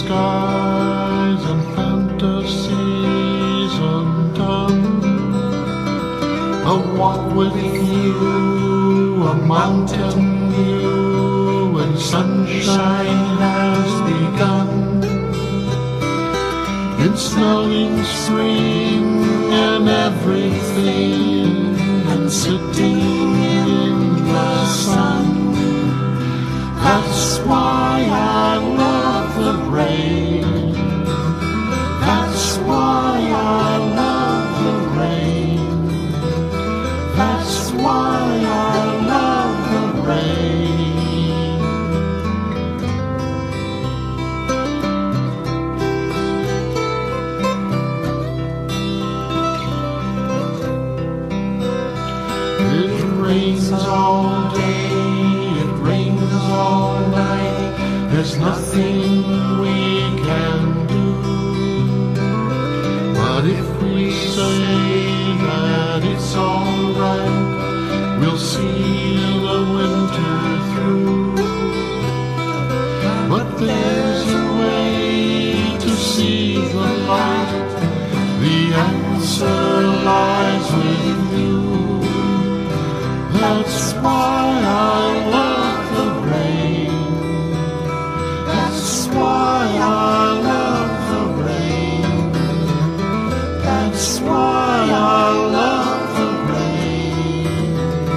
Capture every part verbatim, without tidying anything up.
skies and fantasies undone. A walk with you, a mountain view, and sunshine has begun. It's snowing spring and everything, and sitting in the sun. That's why I love the rain. That's why I love the rain. That's why I love the rain. It rains all day, it rains all night. There's nothing we can do. But if we say that it's alright, we'll see the winter through. But there's a way to see the light. The answer lies with you. That's why I love the rain. That's why I love the rain. That's why I love the rain.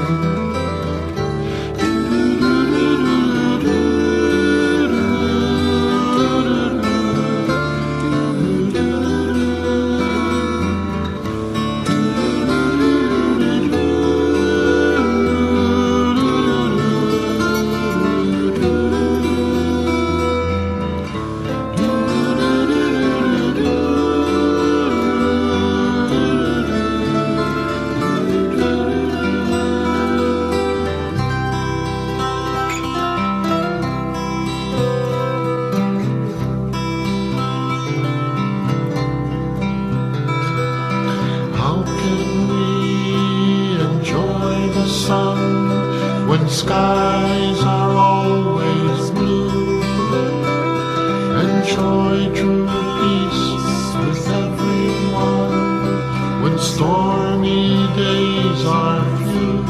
Sun, when skies are always blue, enjoy true peace with everyone, when stormy days are few,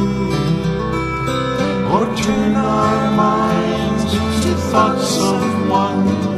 or turn our minds to thoughts of one